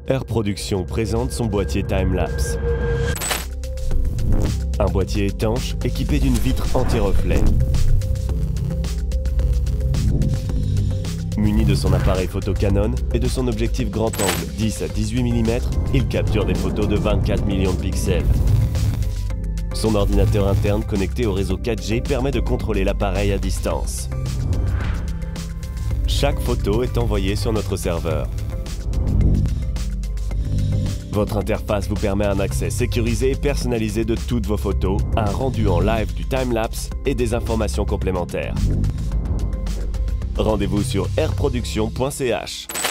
Air Production présente son boîtier time-lapse. Un boîtier étanche équipé d'une vitre anti-reflet. Muni de son appareil photo Canon et de son objectif grand angle 10 à 18 mm, il capture des photos de 24 millions de pixels. Son ordinateur interne connecté au réseau 4G permet de contrôler l'appareil à distance. Chaque photo est envoyée sur notre serveur. Votre interface vous permet un accès sécurisé et personnalisé de toutes vos photos, un rendu en live du time-lapse et des informations complémentaires. Rendez-vous sur airproduction.ch.